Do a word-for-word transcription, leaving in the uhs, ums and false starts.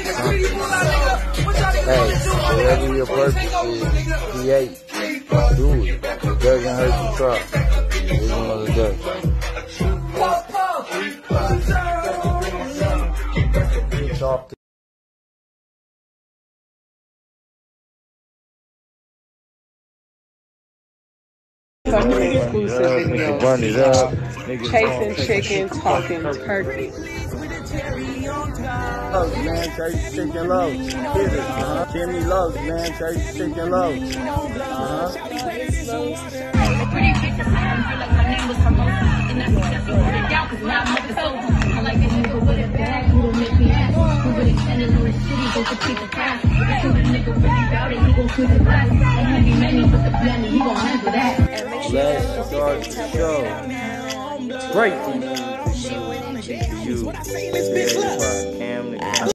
Hey, whatever your purpose is, create. Do it. It doesn't hurt to try. Even when it does. It's off the Something exclusive videos. Chasing chicken, talking turkey. Lows, man, chase chicken lows. Uh-huh. Jimmy Lows, man, chase chicken lows. Uh-huh. Let's start the show. Great to you. You.